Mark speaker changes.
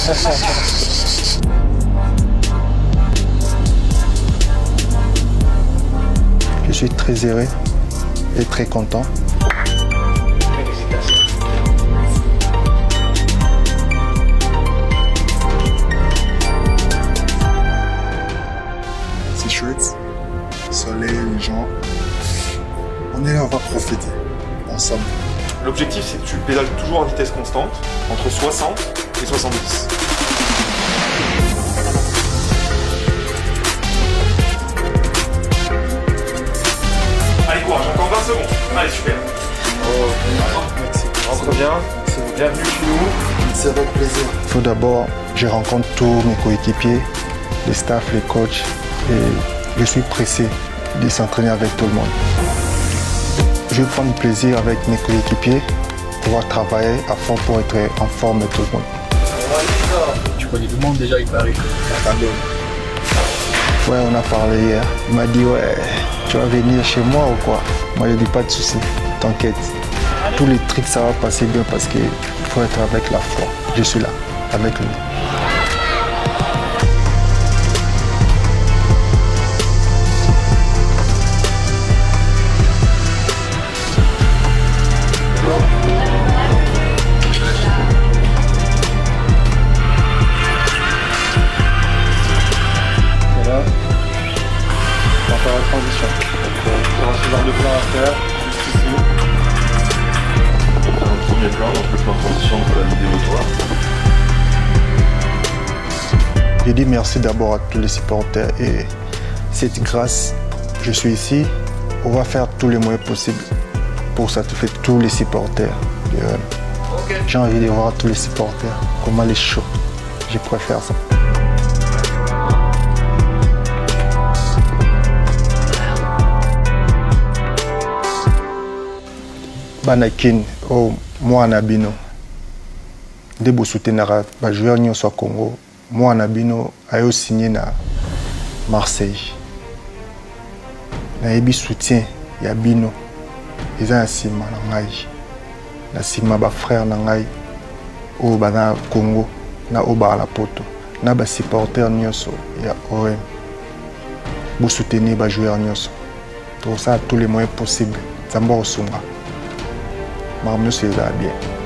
Speaker 1: Je suis très heureux et très content.
Speaker 2: Félicitations.
Speaker 3: C'est chouette. Soleil, les gens. On est là, on va profiter ensemble.
Speaker 4: L'objectif, c'est que tu pédales toujours en vitesse constante, entre 60 et 70. Allez, courage, encore 20 secondes. Allez, super.
Speaker 3: Merci.
Speaker 4: Rentre bien. Bienvenue chez nous.
Speaker 3: C'est avec plaisir.
Speaker 1: Il faut d'abord, je rencontre tous mes coéquipiers, les staffs, les coachs, et je suis pressé de s'entraîner avec tout le monde. Je vais prendre plaisir avec mes coéquipiers, pouvoir travailler à fond pour être en forme de tout le monde.
Speaker 2: Tu connais tout le monde déjà, il paraît.
Speaker 1: Ouais, on a parlé hier. Il m'a dit, ouais, tu vas venir chez moi ou quoi? Moi, je dis pas de soucis, t'inquiète. Tous les trucs, ça va passer bien parce qu'il faut être avec la foi. Je suis là, avec lui. On va faire la transition. Il y aura ce genre de plan à faire, juste ici.
Speaker 4: Un premier plan, donc le plan de transition pour la vidéo toi.
Speaker 1: Je dis merci d'abord à tous les supporters et c'est grâce je suis ici. On va faire tous les moyens possibles pour satisfaire tous les supporters. J'ai envie de voir tous les supporters, comment les chauds. Je préfère ça. Banakin au mwana bino nde bosutenaka bajoueur nyonso ya Congo. Mwana bino ayo signé na Marseille. Nayebi soutien ya bino eza na nsima na ngai, na nsima bafrère na ngai oyo baza na Congo na oyo baa na poto na basupporter nyonso ya OM. Bosoutenir bajoueur nyonso, tokosala tous les moyens possibles. Nzambe akosunga. Marmio, c'est bien.